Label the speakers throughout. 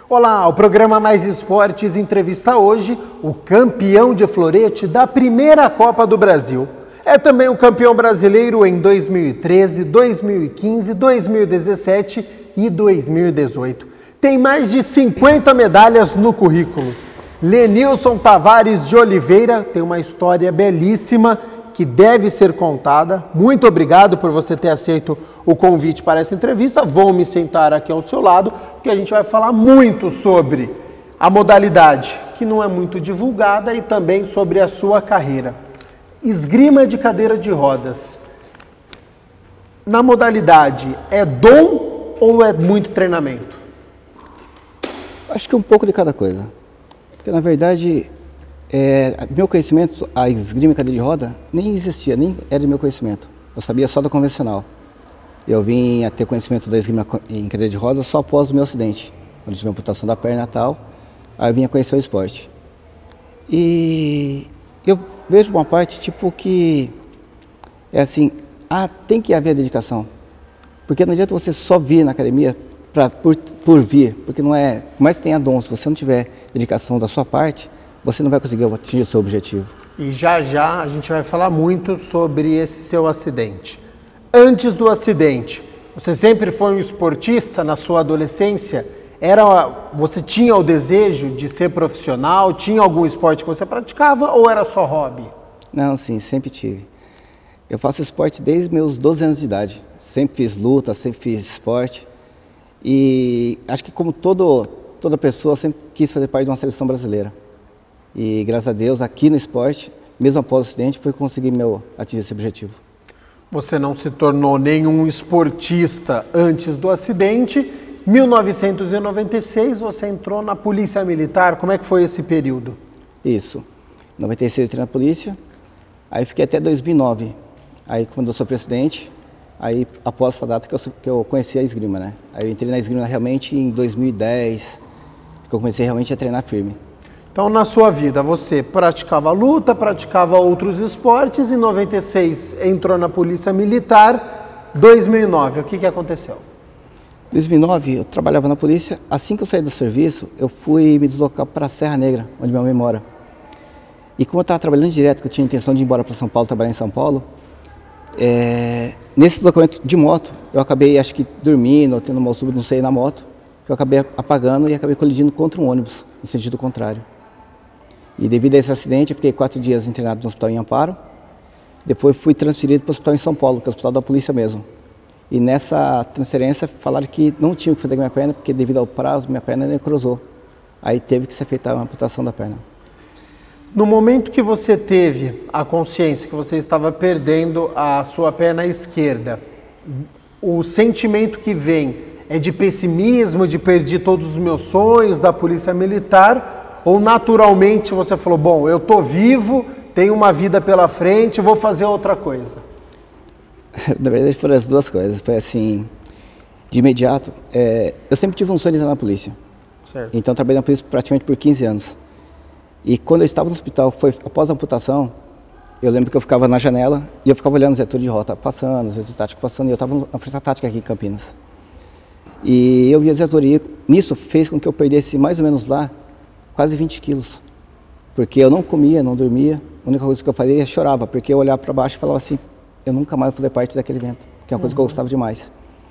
Speaker 1: Olá, o programa Mais Esportes entrevista hoje o campeão de florete da primeira Copa do Brasil. É também o campeão brasileiro em 2013, 2015, 2017 e 2018. Tem mais de 50 medalhas no currículo. Lenilson Tavares de Oliveira tem uma história belíssima que deve ser contada. Muito obrigado por você ter aceito o convite para essa entrevista. Vou me sentar aqui ao seu lado, porque a gente vai falar muito sobre a modalidade, que não é muito divulgada, e também sobre a sua carreira. Esgrima de cadeira de rodas. Na modalidade, é dom ou é muito treinamento?
Speaker 2: Acho que um pouco de cada coisa. Porque, na verdade, meu conhecimento, a esgrima em cadeira de roda, nem existia, nem era do meu conhecimento. Eu sabia só da convencional. Eu vim a ter conhecimento da esgrima em cadeira de roda só após o meu acidente, quando tive uma amputação da perna e tal, aí eu vim a conhecer o esporte. E eu vejo uma parte tipo que é assim, tem que haver dedicação. Porque não adianta você só vir na academia por vir, porque não é, por mais que tenha dom, se você não tiver dedicação da sua parte, você não vai conseguir atingir o seu objetivo. E já já a gente vai falar muito sobre esse seu acidente. Antes do acidente, você sempre foi um esportista na sua adolescência? Você tinha o desejo de ser profissional? Tinha algum esporte que você praticava ou era só hobby? Não, sim, sempre tive. Eu faço esporte desde meus 12 anos de idade. Sempre fiz luta, sempre fiz esporte. E acho que como toda pessoa, sempre quis fazer parte de uma seleção brasileira. E graças a Deus, aqui no esporte, mesmo após o acidente, foi conseguir atingir esse objetivo. Você não se tornou nenhum esportista antes do acidente. Em 1996, você entrou na Polícia Militar. Como é que foi esse período? Isso. Em 96 eu entrei na polícia, aí fiquei até 2009. Aí quando eu sofri acidente, aí após essa data que eu conheci a esgrima, né? Aí eu entrei na esgrima realmente em 2010, que eu comecei realmente a treinar firme. Então, na sua vida, você praticava luta, praticava outros esportes, em 96 entrou na Polícia Militar, 2009, o que aconteceu? Em 2009, eu trabalhava na polícia, assim que eu saí do serviço, eu fui me deslocar para a Serra Negra, onde minha mãe mora. E como eu estava trabalhando direto, que eu tinha a intenção de ir embora para São Paulo, trabalhar em São Paulo, nesse deslocamento de moto, eu acabei, acho que dormindo, ou tendo um mau súbito, não sei, na moto, eu acabei apagando e acabei colidindo contra um ônibus, no sentido contrário. E devido a esse acidente, eu fiquei 4 dias internado no hospital em Amparo. Depois fui transferido para o hospital em São Paulo, que é o hospital da polícia mesmo. E nessa transferência falaram que não tinha o que fazer com a minha perna, porque devido ao prazo, minha perna necrosou. Aí teve que ser feita uma amputação da perna. No momento que você teve a consciência que você estava perdendo a sua perna esquerda, o sentimento que vem é de pessimismo, de perder todos os meus sonhos da Polícia Militar, ou naturalmente você falou, bom, eu estou vivo, tenho uma vida pela frente, vou fazer outra coisa? Na verdade foram as duas coisas. Foi assim, de imediato, eu sempre tive um sonho de entrar na polícia. Certo. Então trabalhei na polícia praticamente por 15 anos. E quando eu estava no hospital, foi após a amputação, eu lembro que eu ficava na janela e eu ficava olhando os setores de rota passando, os setores táticos passando, e eu estava na Força Tática aqui em Campinas. E eu vi a diretoria, nisso fez com que eu perdesse mais ou menos lá quase 20 quilos, porque eu não comia, não dormia, a única coisa que eu fazia chorava, porque eu olhava para baixo e falava assim, eu nunca mais vou fazer parte daquele evento, que é uma coisa que eu gostava demais.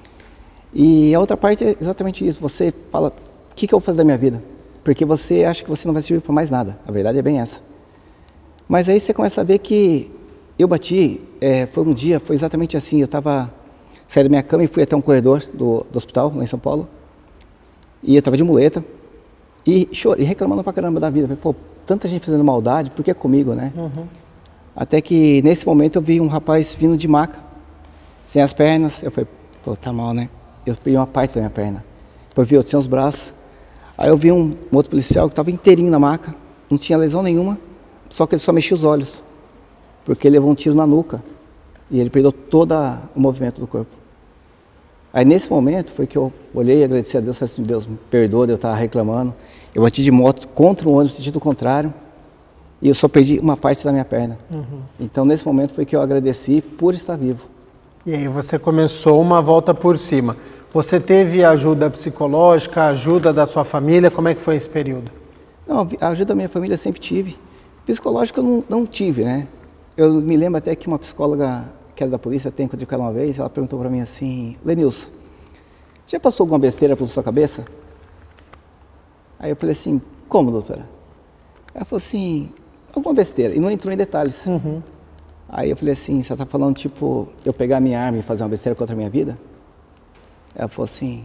Speaker 2: E a outra parte é exatamente isso, você fala, o que eu vou fazer da minha vida? Porque você acha que você não vai servir para mais nada, a verdade é bem essa. Mas aí você começa a ver que eu bati, foi um dia, foi exatamente assim, eu saí da minha cama e fui até um corredor do hospital, lá em São Paulo, e eu estava de muleta, e chorei, reclamando pra caramba da vida. Pô, tanta gente fazendo maldade, por que comigo, né? Uhum. Até que nesse momento eu vi um rapaz vindo de maca, sem as pernas. Eu falei, pô, tá mal, né? Eu perdi uma parte da minha perna. Depois vi outro sem os braços. Aí eu vi um outro policial que estava inteirinho na maca, não tinha lesão nenhuma, só que ele só mexia os olhos, porque ele levou um tiro na nuca e ele perdeu todo o movimento do corpo. Aí nesse momento foi que eu olhei e agradeci a Deus, falei assim, Deus, me perdoa de eu estar reclamando. Eu bati de moto contra um ônibus no sentido contrário e eu só perdi uma parte da minha perna. Uhum. Então nesse momento foi que eu agradeci por estar vivo. E aí você começou uma volta por cima.
Speaker 1: Você teve ajuda psicológica, ajuda da sua família? Como é que foi esse período?
Speaker 2: Não, a ajuda da minha família eu sempre tive. Psicológica eu não tive, né? Eu me lembro até que uma psicóloga, que era da polícia, até encontrei com ela uma vez, ela perguntou para mim assim, Lenilson, já passou alguma besteira pela sua cabeça? Aí eu falei assim, como, doutora? Ela falou assim, alguma besteira, e não entrou em detalhes. Aí eu falei assim, você está falando tipo, eu pegar a minha arma e fazer uma besteira contra a minha vida? Ela falou assim,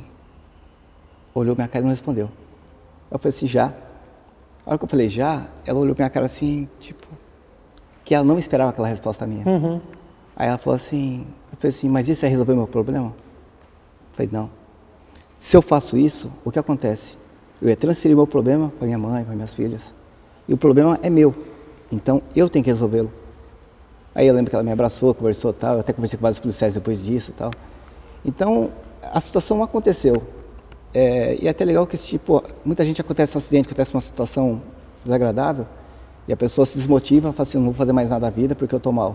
Speaker 2: olhou minha cara e não respondeu. Eu falei assim, já. A hora que eu falei já, ela olhou minha cara assim, tipo, que ela não esperava aquela resposta minha. Aí ela falou assim, eu falei assim, mas isso é resolver meu problema? Eu falei, não. Se eu faço isso, o que acontece? Eu ia transferir meu problema para minha mãe, para minhas filhas. E o problema é meu. Então, eu tenho que resolvê-lo. Aí eu lembro que ela me abraçou, conversou e tal. Eu até conversei com vários policiais depois disso e tal. Então, a situação aconteceu. E é até legal que, tipo, muita gente acontece um acidente, acontece uma situação desagradável, e a pessoa se desmotiva, fala assim, não vou fazer mais nada da vida porque eu estou mal.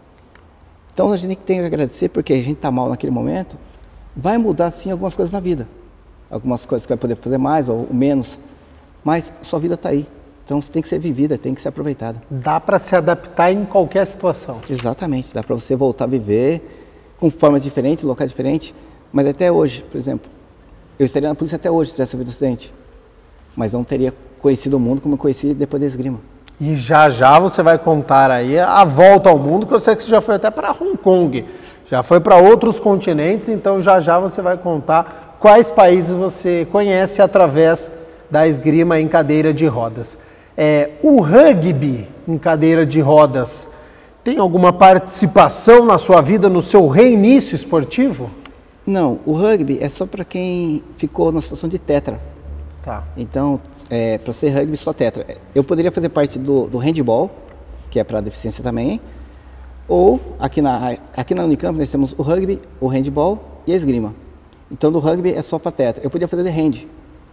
Speaker 2: Então, a gente tem que agradecer porque a gente está mal naquele momento, vai mudar, sim, algumas coisas na vida. Algumas coisas que vai poder fazer mais ou menos, mas sua vida está aí. Então, você tem que ser vivida, tem que ser aproveitada.
Speaker 1: Dá para se adaptar em qualquer situação.
Speaker 2: Exatamente, dá para você voltar a viver com formas diferentes, locais diferentes, mas até hoje, por exemplo, eu estaria na polícia até hoje se tivesse havido acidente, mas não teria conhecido o mundo como eu conheci depois da esgrima.
Speaker 1: E já já você vai contar aí a volta ao mundo, que eu sei que você já foi até para Hong Kong, já foi para outros continentes, então já já você vai contar quais países você conhece através da esgrima em cadeira de rodas. O rugby em cadeira de rodas tem alguma participação na sua vida, no seu reinício esportivo?
Speaker 2: Não, o rugby é só para quem ficou na situação de tetra.
Speaker 1: Tá.
Speaker 2: Então, para ser rugby, só tetra. Eu poderia fazer parte do handball, que é para deficiência também, ou aqui na Unicamp nós temos o rugby, o handball e a esgrima. Então, do rugby é só para tetra. Eu podia fazer de hand.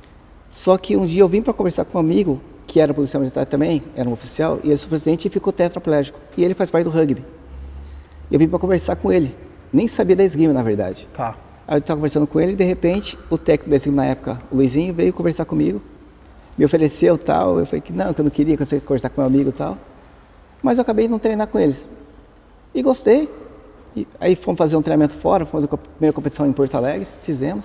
Speaker 2: Só que um dia eu vim para conversar com um amigo, que era policial militar também, era um oficial, e ele foi presidente e ficou tetraplégico. E ele faz parte do rugby. Eu vim para conversar com ele. Nem sabia da esgrima, na verdade.
Speaker 1: Tá.
Speaker 2: Aí eu estava conversando com ele e, de repente, o técnico da esgrima na época, o Luizinho, veio conversar comigo, me ofereceu tal. Eu falei que não eu queria conversar com meu amigo e tal. Mas eu acabei de não treinar com eles. E gostei. E aí fomos fazer um treinamento fora, fomos fazer a primeira competição em Porto Alegre, fizemos.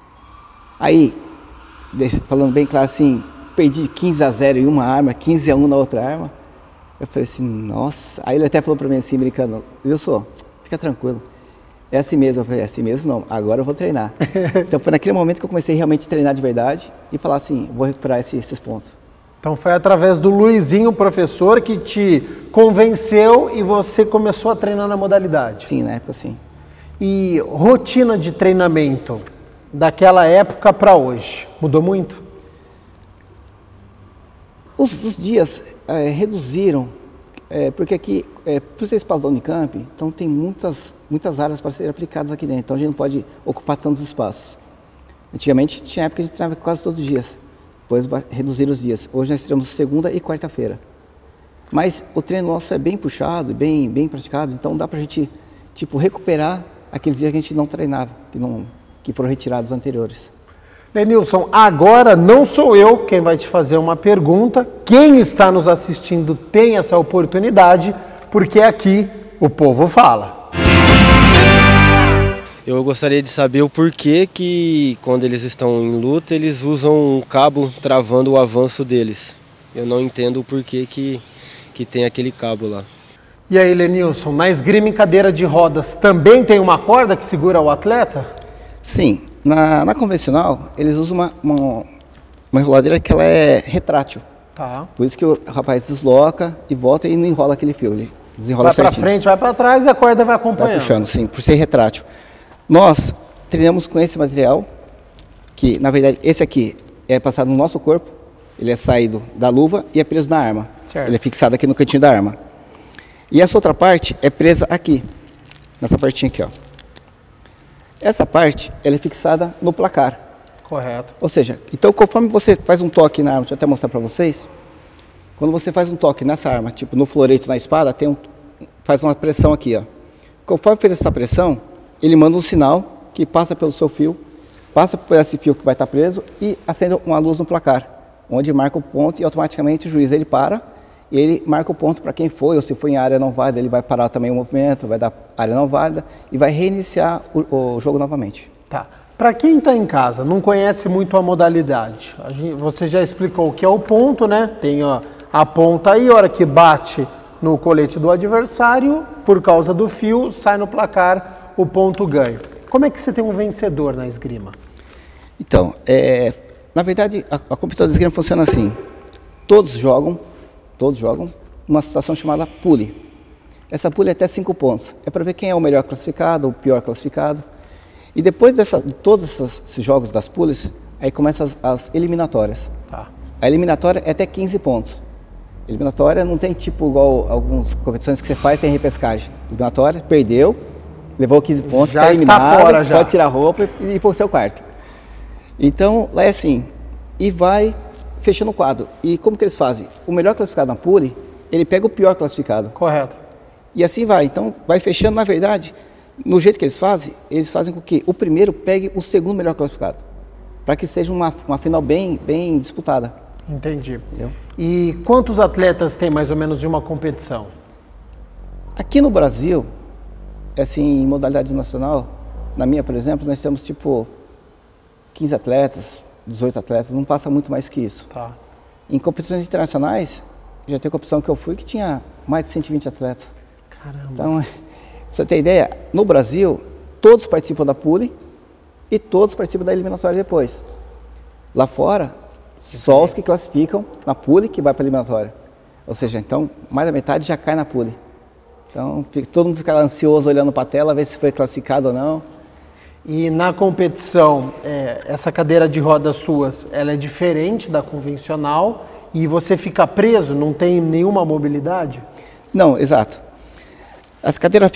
Speaker 2: Aí, falando bem claro assim, perdi 15-0 em uma arma, 15-1 na outra arma. Eu falei assim, nossa. Aí ele até falou para mim assim, brincando, Wilson, fica tranquilo. É assim mesmo. Eu falei, é assim mesmo não, agora eu vou treinar. Então foi naquele momento que eu comecei realmente a treinar de verdade e falar assim, vou recuperar esses pontos.
Speaker 1: Então foi através do Luizinho, professor, que te convenceu e você começou a treinar na modalidade?
Speaker 2: Sim, na época sim.
Speaker 1: E rotina de treinamento daquela época para hoje, mudou muito?
Speaker 2: Os dias reduziram, porque aqui, por ser espaço da Unicamp, então tem muitas áreas para serem aplicadas aqui dentro, então a gente não pode ocupar tantos espaços. Antigamente tinha época que a gente treinava quase todos os dias, depois reduziram os dias. Hoje nós treinamos segunda e quarta-feira. Mas o treino nosso é bem puxado, bem praticado, então dá para a gente recuperar aqueles dias que a gente não treinava, que foram retirados anteriores.
Speaker 1: Lenilson, agora não sou eu quem vai te fazer uma pergunta. Quem está nos assistindo tem essa oportunidade, porque aqui o povo fala.
Speaker 3: Eu gostaria de saber o porquê que, quando eles estão em luta, eles usam um cabo travando o avanço deles. Eu não entendo o porquê que tem aquele cabo lá.
Speaker 1: E aí, Lenilson, na esgrima em cadeira de rodas também tem uma corda que segura o atleta?
Speaker 2: Sim. Na convencional, eles usam uma enroladeira que ela é retrátil.
Speaker 1: Tá.
Speaker 2: Por isso que o rapaz desloca e volta e não enrola aquele fio. Ele desenrola certinho.
Speaker 1: Vai para frente, vai para trás e a corda vai acompanhando.
Speaker 2: Vai puxando, sim, por ser retrátil. Nós treinamos com esse material, que na verdade esse aqui é passado no nosso corpo, ele é saído da luva e é preso na arma.
Speaker 1: Certo.
Speaker 2: Ele é fixado aqui no cantinho da arma. E essa outra parte é presa aqui, nessa partinha aqui, ó. Essa parte, ela é fixada no placar.
Speaker 1: Correto.
Speaker 2: Ou seja, então conforme você faz um toque na arma, deixa eu até mostrar para vocês, quando você faz um toque nessa arma, tipo no floreto, na espada, faz uma pressão aqui, ó. Conforme fez essa pressão, ele manda um sinal que passa pelo seu fio passa por esse fio que vai estar preso e acende uma luz no placar, onde marca o ponto e automaticamente o juiz ele para e ele marca o ponto para quem foi, ou se foi em área não válida, ele vai parar também o movimento, vai dar área não válida e vai reiniciar o jogo novamente.
Speaker 1: Tá. Para quem está em casa, não conhece muito a modalidade, você já explicou o que é o ponto, né? Tem a ponta aí, a hora que bate no colete do adversário, por causa do fio, sai no placar, o ponto ganho. Como é que você tem um vencedor na esgrima?
Speaker 2: Então, na verdade, a competição de esgrima funciona assim. Todos jogam uma situação chamada pule. Essa pule é até 5 pontos. É para ver quem é o melhor classificado, o pior classificado. E depois de todos esses jogos das pules, aí começam as eliminatórias.
Speaker 1: Tá.
Speaker 2: A eliminatória é até 15 pontos. Eliminatória não tem tipo igual algumas competições que você faz, tem repescagem. Eliminatória, perdeu, levou 15 pontos,
Speaker 1: já
Speaker 2: tá eliminado,
Speaker 1: está fora já.
Speaker 2: pode tirar a roupa e ir para o seu quarto. Então, lá é assim, e vai fechando o quadro. E como que eles fazem? O melhor classificado na pule, ele pega o pior classificado.
Speaker 1: Correto.
Speaker 2: E assim vai. Então, vai fechando, na verdade, no jeito que eles fazem com que o primeiro pegue o segundo melhor classificado. Para que seja uma final bem disputada.
Speaker 1: Entendi.
Speaker 2: Entendeu?
Speaker 1: E quantos atletas tem mais ou menos de uma competição?
Speaker 2: Aqui no Brasil, assim, em modalidade nacional, na minha, por exemplo, nós temos tipo 15 atletas, 18 atletas, não passa muito mais que isso.
Speaker 1: Tá.
Speaker 2: Em competições internacionais, já tem competição que eu fui que tinha mais de 120 atletas.
Speaker 1: Caramba.
Speaker 2: Então, pra você ter ideia, no Brasil, todos participam da pule e todos participam da eliminatória depois. Lá fora, só os que classificam na pule que vai para a eliminatória. Ou seja, então, mais da metade já cai na pule. Então, todo mundo fica ansioso olhando para a tela, ver se foi classificado ou não.
Speaker 1: E na competição, essa cadeira de rodas suas, ela é diferente da convencional e você fica preso, não tem nenhuma mobilidade?
Speaker 2: Não, exato. Essa cadeira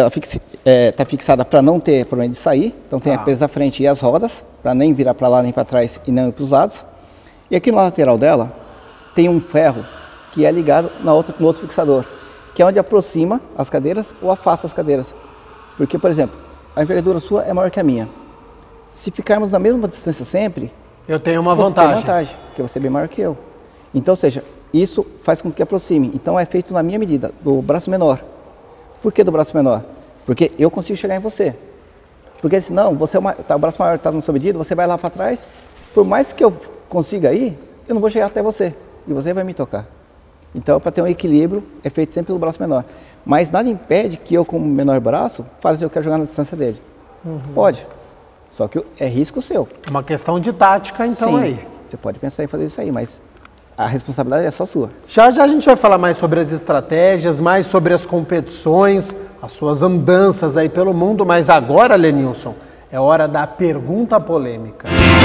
Speaker 2: está fixada para não ter problema de sair, então tem a presa da frente e as rodas, para nem virar para lá nem para trás e não ir para os lados. E aqui na lateral dela tem um ferro que é ligado no outro fixador, que é onde aproxima as cadeiras ou afasta as cadeiras. Porque, por exemplo, a envergadura sua é maior que a minha. Se ficarmos na mesma distância sempre,
Speaker 1: eu tenho uma
Speaker 2: você
Speaker 1: vantagem.
Speaker 2: tem vantagem, porque você é bem maior que eu. Então, ou seja, isso faz com que aproxime. Então, é feito na minha medida, do braço menor. Por que do braço menor? Porque eu consigo chegar em você. Porque senão, o braço maior está na sua medida, você vai lá para trás, por mais que eu consiga ir, eu não vou chegar até você. E você vai me tocar. Então, para ter um equilíbrio, é feito sempre pelo braço menor. Mas nada impede que eu, com o menor braço, faça eu quero jogar na distância dele. Pode. Só que é risco seu.
Speaker 1: Uma questão de tática, então.
Speaker 2: Sim,
Speaker 1: aí.
Speaker 2: você pode pensar em fazer isso aí, mas a responsabilidade é só sua.
Speaker 1: Já a gente vai falar mais sobre as estratégias, mais sobre as competições, as suas andanças aí pelo mundo, mas agora, Lenilson, é hora da pergunta polêmica.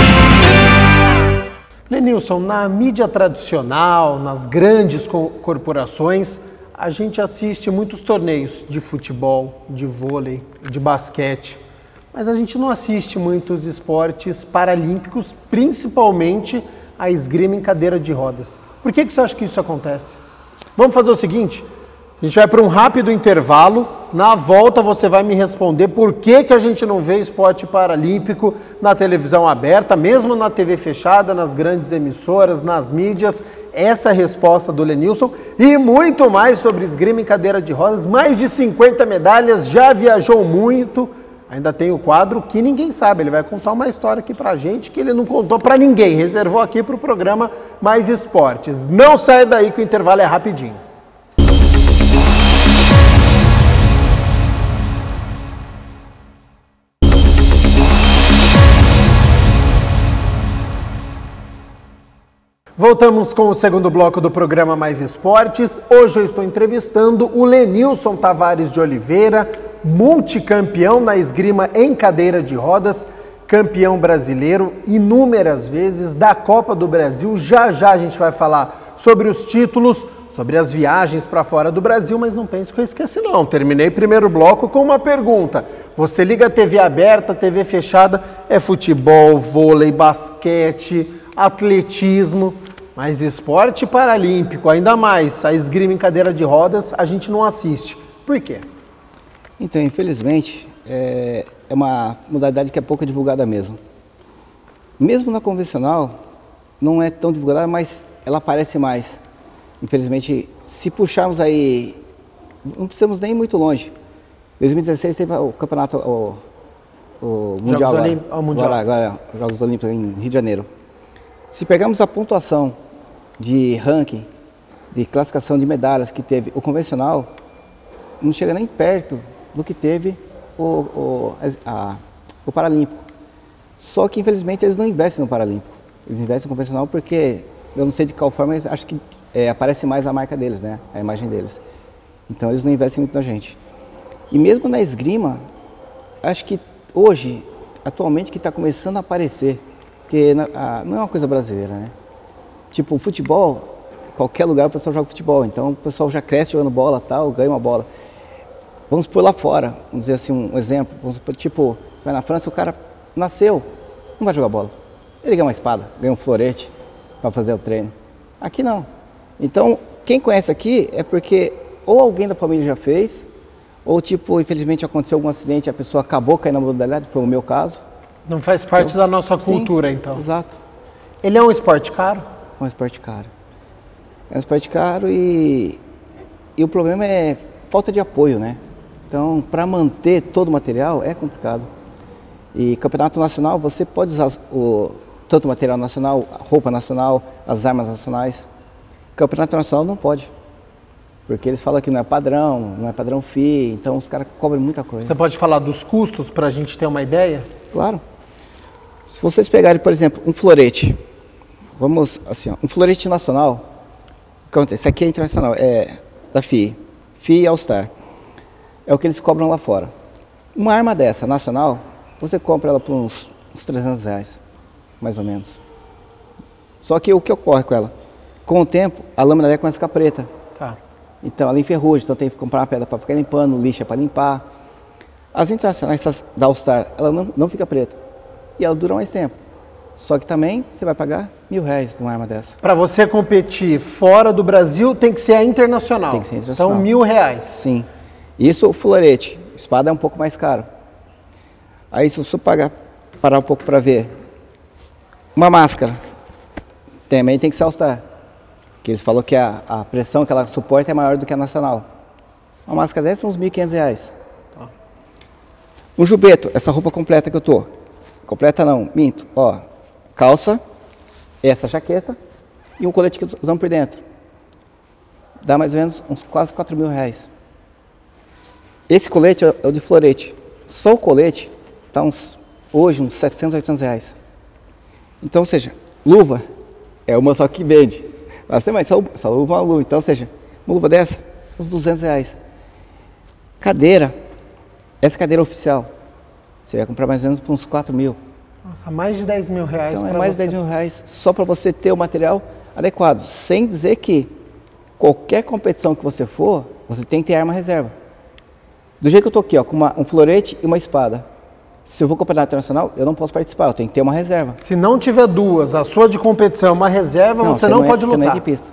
Speaker 1: Lenilson, na mídia tradicional, nas grandes corporações, a gente assiste muitos torneios de futebol, de vôlei, de basquete, mas a gente não assiste muitos esportes paralímpicos, principalmente a esgrima em cadeira de rodas. Por que você acha que isso acontece? Vamos fazer o seguinte, a gente vai para um rápido intervalo, na volta você vai me responder por que a gente não vê esporte paralímpico na televisão aberta, mesmo na TV fechada, nas grandes emissoras, nas mídias. Essa é a resposta do Lenilson e muito mais sobre esgrima em cadeira de rodas, mais de 50 medalhas, já viajou muito. Ainda tem o quadro que ninguém sabe, ele vai contar uma história aqui pra gente que ele não contou pra ninguém, reservou aqui pro programa Mais Esportes. Não sai daí que o intervalo é rapidinho. Voltamos com o segundo bloco do programa Mais Esportes. Hoje eu estou entrevistando o Lenilson Tavares de Oliveira, multicampeão na esgrima em cadeira de rodas, campeão brasileiro inúmeras vezes da Copa do Brasil. Já a gente vai falar sobre os títulos, sobre as viagens para fora do Brasil, mas não pense que eu esqueci não. Terminei o primeiro bloco com uma pergunta. Você liga a TV aberta, TV fechada, é futebol, vôlei, basquete, atletismo, mas esporte paralímpico, ainda mais a esgrima em cadeira de rodas, a gente não assiste. Por quê?
Speaker 2: Então, infelizmente, é uma modalidade que é pouco divulgada mesmo. Mesmo na convencional, não é tão divulgada, mas ela aparece mais. Infelizmente, se puxarmos aí, não precisamos nem ir muito longe. 2016 teve o campeonato, o Mundial agora, Jogos Olímpicos em Rio de Janeiro. Se pegarmos a pontuação de ranking, de classificação de medalhas que teve o convencional, não chega nem perto do que teve o Paralímpico. Só que, infelizmente, eles não investem no Paralímpico. Eles investem no convencional porque, eu não sei de qual forma, acho que aparece mais a marca deles, né? A imagem deles. Então, eles não investem muito na gente. E mesmo na esgrima, acho que hoje, atualmente, que está começando a aparecer, porque não é uma coisa brasileira, né? Tipo, o futebol, qualquer lugar o pessoal joga futebol, então o pessoal já cresce jogando bola, tal, ganha uma bola. Vamos por lá fora, vamos dizer assim, um exemplo, vamos supor, tipo, você vai na França, o cara nasceu, não vai jogar bola. Ele ganha uma espada, ganha um florete para fazer o treino. Aqui não. Então, quem conhece aqui é porque ou alguém da família já fez, ou tipo, infelizmente aconteceu algum acidente e a pessoa acabou caindo na modalidade, foi o meu caso.
Speaker 1: Não faz parte da nossa cultura,
Speaker 2: sim,
Speaker 1: então.
Speaker 2: Exato.
Speaker 1: Ele é um esporte caro?
Speaker 2: É um esporte caro. É um esporte caro e o problema é falta de apoio, né? Então, para manter todo o material é complicado. E campeonato nacional, você pode usar tanto o material nacional, a roupa nacional, as armas nacionais. Campeonato nacional não pode. Porque eles falam que não é padrão FII, então os caras cobram muita coisa.
Speaker 1: Você pode falar dos custos para a gente ter uma ideia?
Speaker 2: Claro. Se vocês pegarem, por exemplo, um florete, vamos assim, ó, um florete nacional, o que acontece? Esse aqui é internacional, é da FII, FII All Star. É o que eles cobram lá fora. Uma arma dessa, nacional, você compra ela por uns R$300, mais ou menos. Só que o que ocorre com ela? Com o tempo, a lâmina dela começa a ficar preta.
Speaker 1: Tá.
Speaker 2: Então ela enferruja, então tem que comprar uma pedra para ficar limpando, lixa para limpar. As internacionais, essas da All Star, ela não fica preta. E ela dura mais tempo. Só que também você vai pagar R$1.000 numa arma dessa.
Speaker 1: Para você competir fora do Brasil, tem que ser a internacional.
Speaker 2: Tem que ser internacional.
Speaker 1: Então, R$1.000.
Speaker 2: Sim. Isso o florete. Espada é um pouco mais caro. Aí se você parar um pouco para ver, uma máscara também tem que ser All Star. Que eles falam que a pressão que ela suporta é maior do que a nacional. Uma máscara dessa é uns R$1.500. Tá. Um jubento, essa roupa completa que eu tô. Completa não, minto. Ó, calça, essa jaqueta e um colete que usamos por dentro. Dá mais ou menos uns quase R$4.000. Esse colete é o de florete. Só o colete está hoje uns R$700, R$800. Então, ou seja, luva é uma só que vende. Mas essa luva é uma luva. Então, ou seja, uma luva dessa, uns R$200. Cadeira, essa cadeira oficial, você vai comprar mais ou menos por uns R$4.000.
Speaker 1: Nossa, mais de R$10.000.
Speaker 2: Então é mais de R$10.000 só para você ter o material adequado. Sem dizer que qualquer competição que você for, você tem que ter arma reserva. Do jeito que eu estou aqui, ó, com um florete e uma espada. Se eu vou campeonato internacional, eu não posso participar, eu tenho que ter uma reserva.
Speaker 1: Se não tiver duas, a sua de competição é uma reserva, você não pode lutar.
Speaker 2: Você não é de pista.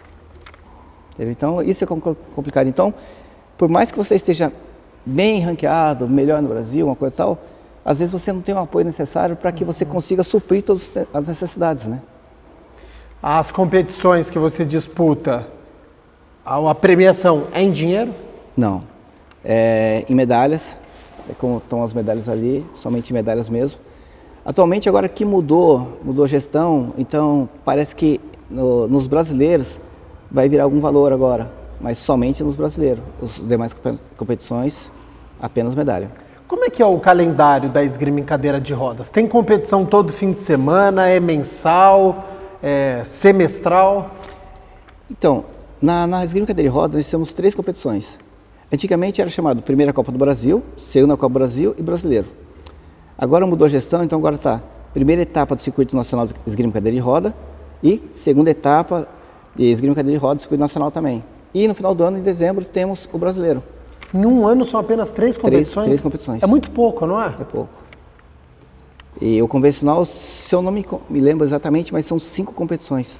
Speaker 2: Então, isso é complicado. Então, por mais que você esteja bem ranqueado, melhor no Brasil, uma coisa e tal, às vezes você não tem o apoio necessário para que você consiga suprir todas as necessidades, né?
Speaker 1: As competições que você disputa, a premiação é em dinheiro?
Speaker 2: Não. É em medalhas. É como estão as medalhas ali, somente medalhas mesmo. Atualmente, agora que mudou a gestão, então parece que nos brasileiros vai virar algum valor agora, mas somente nos brasileiros. As demais competições, apenas medalha.
Speaker 1: Como é que é o calendário da esgrima em cadeira de rodas? Tem competição todo fim de semana, é mensal, é semestral?
Speaker 2: Então, na esgrima em cadeira de rodas nós temos 3 competições. Antigamente era chamado Primeira Copa do Brasil, Segunda Copa do Brasil e Brasileiro. Agora mudou a gestão, então agora está primeira etapa do Circuito Nacional de Esgrima em Cadeira de Roda e segunda etapa de Esgrima em Cadeira de Roda do Circuito Nacional também. E no final do ano, em dezembro, temos o Brasileiro.
Speaker 1: Em um ano são apenas 3 competições?
Speaker 2: 3 competições.
Speaker 1: É muito pouco, não é?
Speaker 2: É pouco. E o convencional, se eu não me lembro exatamente, mas são 5 competições.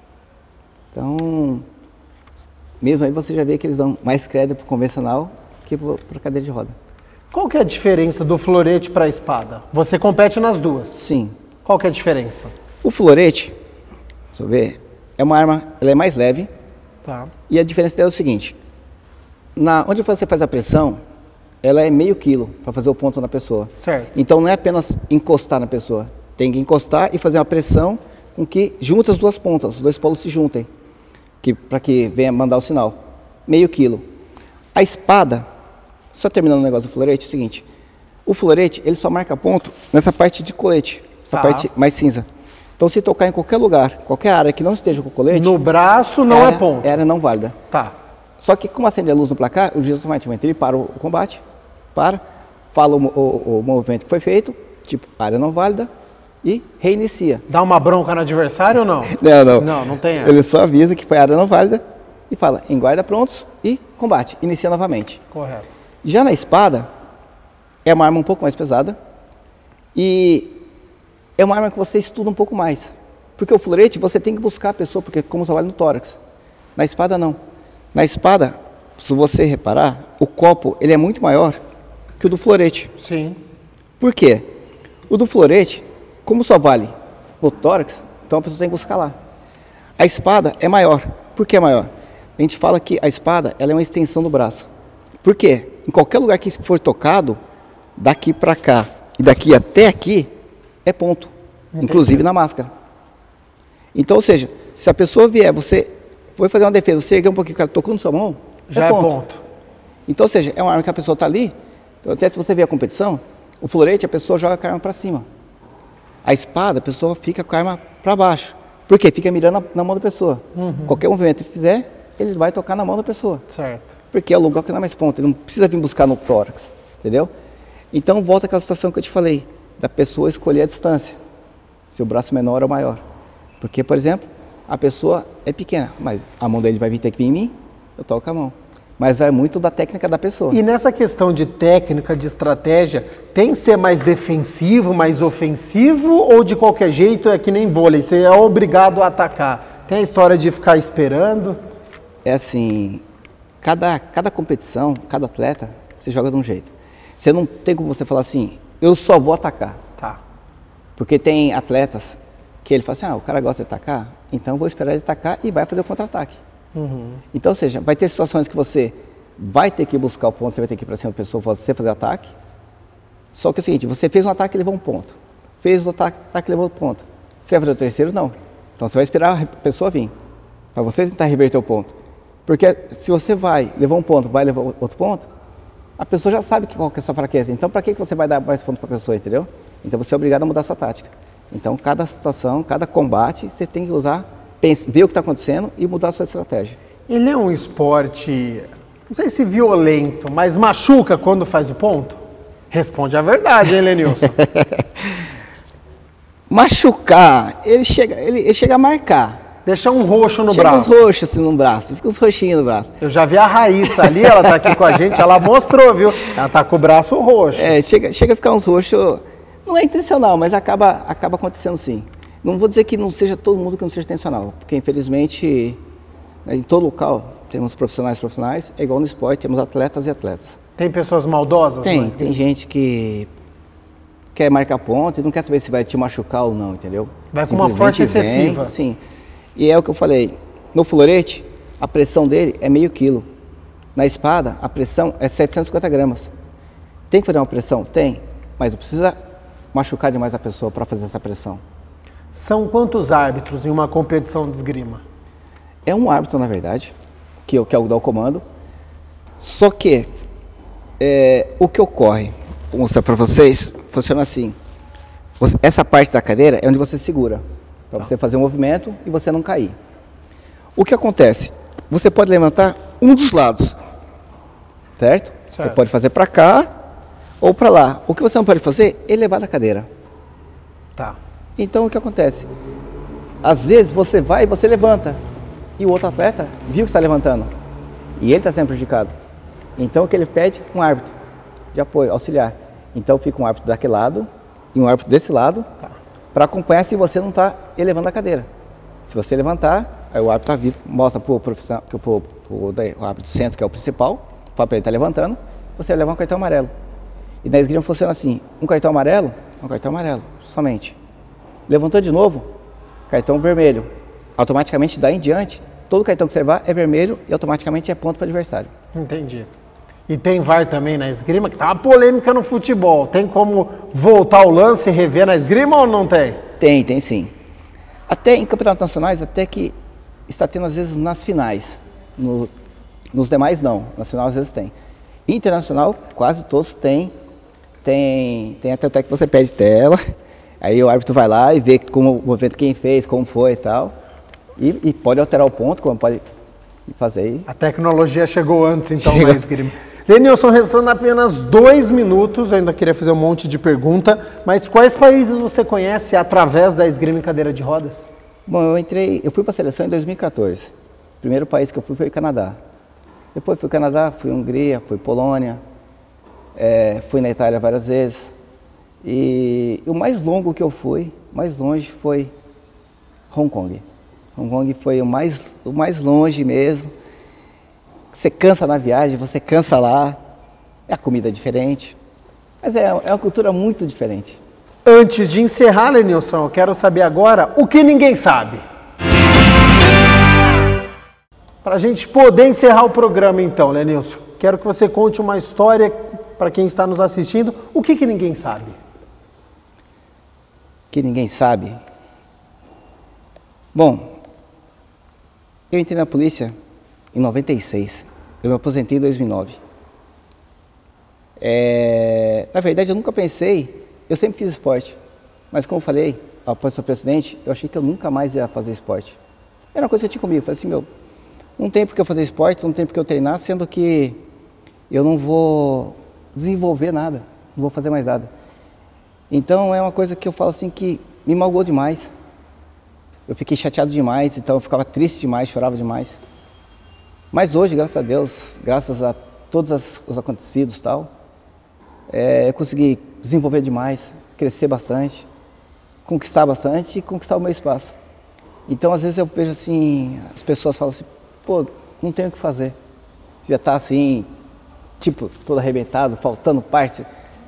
Speaker 2: Então, mesmo aí você já vê que eles dão mais crédito para o convencional que para a cadeira de roda.
Speaker 1: Qual que é a diferença do florete para a espada? Você compete nas duas?
Speaker 2: Sim.
Speaker 1: Qual que é a diferença?
Speaker 2: O florete, deixa eu ver, é uma arma, ela é mais leve.
Speaker 1: Tá.
Speaker 2: E a diferença dela é o seguinte, onde você faz a pressão, ela é meio quilo para fazer o ponto na pessoa.
Speaker 1: Certo.
Speaker 2: Então não é apenas encostar na pessoa, tem que encostar e fazer uma pressão com que junte as duas pontas, os dois polos se juntem, para que venha mandar o sinal. Meio quilo. A espada, só terminando o negócio do florete, é o seguinte, o florete ele só marca ponto nessa parte de colete, essa parte mais cinza. Então se tocar em qualquer lugar, qualquer área que não esteja com colete...
Speaker 1: No braço não é ponto.
Speaker 2: É área não válida.
Speaker 1: Tá.
Speaker 2: Só que como acende a luz no placar, o juiz automaticamente ele para o combate, fala o movimento que foi feito, tipo área não válida, e reinicia.
Speaker 1: Dá uma bronca no adversário ou não? Não tem essa.
Speaker 2: Ele só avisa que foi área não válida e fala em guarda prontos e combate, inicia novamente.
Speaker 1: Correto.
Speaker 2: Já na espada, é uma arma um pouco mais pesada e é uma arma que você estuda um pouco mais. Porque o florete você tem que buscar a pessoa, porque como só vale no tórax. Na espada não. Na espada, se você reparar, o copo ele é muito maior que o do florete.
Speaker 1: Sim.
Speaker 2: Por quê? O do florete, como só vale no tórax, então a pessoa tem que buscar lá. A espada é maior. Por que é maior? A gente fala que a espada ela é uma extensão do braço. Por quê? Em qualquer lugar que for tocado, daqui para cá e daqui até aqui, é ponto. Entendi. Inclusive na máscara. Então, ou seja, se a pessoa vier, você foi fazer uma defesa, você ergueu um pouquinho, o cara tocou na sua mão,
Speaker 1: já é ponto.
Speaker 2: Então, ou seja, é uma arma que a pessoa está ali, então, até se você ver a competição, o florete, a pessoa joga com a arma para cima. A espada, a pessoa fica com a arma para baixo. Por quê? Fica mirando na mão da pessoa. Qualquer movimento que fizer, ele vai tocar na mão da pessoa.
Speaker 1: Certo.
Speaker 2: Porque é o lugar que não é mais ponto, ele não precisa vir buscar no tórax, entendeu? Então, volta àquela situação que eu te falei, da pessoa escolher a distância, se o braço menor ou maior. Porque, por exemplo, a pessoa é pequena, mas a mão dele vai ter que vir em mim, eu toco a mão. Mas vai muito da técnica da pessoa.
Speaker 1: E nessa questão de técnica, de estratégia, tem que ser mais defensivo, mais ofensivo, ou de qualquer jeito é que nem vôlei, você é obrigado a atacar? Tem a história de ficar esperando?
Speaker 2: É assim, cada competição, cada atleta, você joga de um jeito. Você não tem como você falar assim, eu só vou atacar.
Speaker 1: Tá.
Speaker 2: Porque tem atletas que ele fala assim, o cara gosta de atacar, então eu vou esperar ele atacar e vai fazer o contra-ataque. Então, ou seja, vai ter situações que você vai ter que buscar o ponto, você vai ter que ir para cima da pessoa, você fazer o ataque. Só que é o seguinte, você fez um ataque e levou um ponto. Fez o ataque e levou um ponto. Você vai fazer o terceiro? Não. Então você vai esperar a pessoa vir, para você tentar reverter o ponto. Porque se você levou um ponto, vai levar outro ponto, a pessoa já sabe qual que é a sua fraqueza. Então para que você vai dar mais ponto para a pessoa, entendeu? Então você é obrigado a mudar a sua tática. Então cada situação, cada combate, você tem que usar, ver o que está acontecendo e mudar a sua estratégia.
Speaker 1: Ele é um esporte, não sei se violento, mas machuca quando faz o ponto? Responde a verdade, hein, Lenilson?
Speaker 2: Machucar, ele chega a marcar.
Speaker 1: Deixa um roxo no
Speaker 2: chega
Speaker 1: braço.
Speaker 2: Chega uns roxos assim no braço, fica uns roxinhos no braço.
Speaker 1: Eu já vi a Raíssa ali, ela tá aqui com a gente, ela mostrou, viu? Ela tá com o braço roxo.
Speaker 2: Chega a ficar uns roxos, não é intencional, mas acaba acontecendo sim. Não vou dizer que não seja todo mundo que não seja intencional, porque infelizmente em todo local temos profissionais, é igual no esporte, temos atletas e atletas.
Speaker 1: Tem pessoas maldosas?
Speaker 2: Tem gente que quer marcar ponto e não quer saber se vai te machucar ou não, entendeu?
Speaker 1: Vai com uma força excessiva.
Speaker 2: Sim, e é o que eu falei, no florete a pressão dele é meio quilo, na espada a pressão é 750 gramas. Tem que fazer uma pressão? Tem, mas não precisa machucar demais a pessoa para fazer essa pressão.
Speaker 1: São quantos árbitros em uma competição de esgrima?
Speaker 2: É um árbitro, na verdade, que é o que dá o comando. Só que o que ocorre, vou mostrar para vocês, funciona assim. Essa parte da cadeira é onde você segura, para você fazer um movimento e você não cair. O que acontece? Você pode levantar um dos lados, certo? Você pode fazer para cá ou para lá. O que você não pode fazer é levar da cadeira.
Speaker 1: Tá.
Speaker 2: Então o que acontece? Às vezes você vai e você levanta, e o outro atleta viu que está levantando, e ele está sendo prejudicado. Então o que ele pede? Um árbitro de apoio, auxiliar. Então fica um árbitro daquele lado e um árbitro desse lado, para acompanhar se você não está elevando a cadeira. Se você levantar, aí o árbitro mostra para o profissional, o árbitro do centro, que é o principal, fala para ele estar levantando, você vai levar um cartão amarelo. E na esgrima funciona assim, um cartão amarelo, somente. Levantou de novo, cartão vermelho. Automaticamente, daí em diante, todo cartão que você levar é vermelho e automaticamente é ponto para o adversário.
Speaker 1: Entendi. E tem VAR também na esgrima, que tá uma polêmica no futebol. Tem como voltar o lance e rever na esgrima ou não tem?
Speaker 2: Tem sim. Até em campeonatos nacionais, até que está tendo às vezes nas finais. Nos demais não, nas finais às vezes tem. Internacional, quase todos tem. Tem até que você pede tela, aí o árbitro vai lá e vê como o movimento, quem fez, como foi e tal. E pode alterar o ponto, como pode fazer.
Speaker 1: A tecnologia chegou antes, então, na esgrima. Lenilson, restando apenas 2 minutos, eu ainda queria fazer um monte de pergunta, mas quais países você conhece através da esgrima em cadeira de rodas?
Speaker 2: Bom, eu fui para a seleção em 2014. O primeiro país que eu fui foi o Canadá. Depois fui Canadá, fui Hungria, fui Polônia, fui na Itália várias vezes. E o mais longo que eu fui, mais longe, foi Hong Kong. Hong Kong foi o mais longe mesmo. Você cansa na viagem, você cansa lá, a comida é diferente, mas é uma cultura muito diferente.
Speaker 1: Antes de encerrar, Lenilson, eu quero saber agora o que ninguém sabe. Para a gente poder encerrar o programa então, Lenilson, quero que você conte uma história para quem está nos assistindo, o que ninguém sabe?
Speaker 2: Que ninguém sabe? Bom, eu entrei na polícia em 96, eu me aposentei em 2009. Na verdade, eu nunca pensei, eu sempre fiz esporte, mas como eu falei, após ser presidente, eu achei que eu nunca mais ia fazer esporte. Era uma coisa que eu tinha comigo, eu falei assim, não tem por que eu fazer esporte, não tem por que eu treinar, sendo que eu não vou desenvolver nada, não vou fazer mais nada. Então é uma coisa que eu falo assim que me magoou demais. Eu fiquei chateado demais, então eu ficava triste demais, chorava demais. Mas hoje, graças a Deus, graças a todos os acontecidos e tal, eu consegui desenvolver demais, crescer bastante, conquistar bastante e conquistar o meu espaço. Então, às vezes eu vejo assim, as pessoas falam assim, pô, não tenho o que fazer. Você já está assim, tipo, todo arrebentado, faltando parte.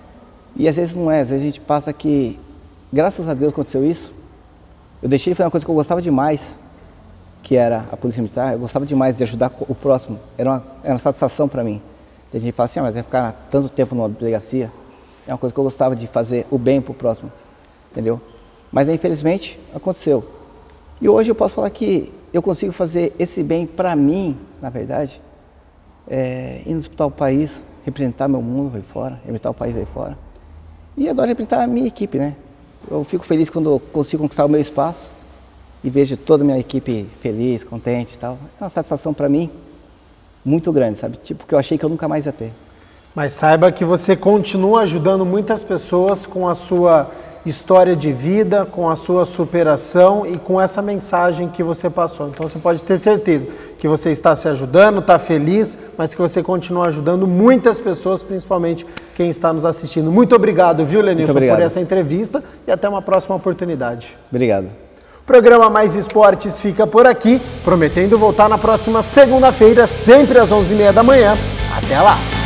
Speaker 2: E às vezes não é, às vezes a gente passa que, graças a Deus aconteceu isso, eu deixei de fazer uma coisa que eu gostava demais, que era a polícia militar. Eu gostava demais de ajudar o próximo, era uma satisfação para mim. A gente fala assim, mas vai ficar tanto tempo numa delegacia, é uma coisa que eu gostava de fazer o bem para o próximo, entendeu? Mas infelizmente aconteceu. E hoje eu posso falar que eu consigo fazer esse bem para mim, na verdade, indo disputar o país, representar meu mundo aí fora, representar o país aí fora. E adoro representar a minha equipe, né? Eu fico feliz quando eu consigo conquistar o meu espaço e vejo toda a minha equipe feliz, contente e tal. É uma satisfação para mim muito grande, sabe? Tipo, que eu achei que eu nunca mais ia ter.
Speaker 1: Mas saiba que você continua ajudando muitas pessoas com a sua história de vida, com a sua superação e com essa mensagem que você passou. Então você pode ter certeza que você está se ajudando, está feliz, mas que você continua ajudando muitas pessoas, principalmente quem está nos assistindo. Muito obrigado, viu, Lenilson, por essa entrevista e até uma próxima oportunidade.
Speaker 2: Obrigado.
Speaker 1: O programa Mais Esportes fica por aqui, prometendo voltar na próxima segunda-feira, sempre às 11h30 da manhã. Até lá!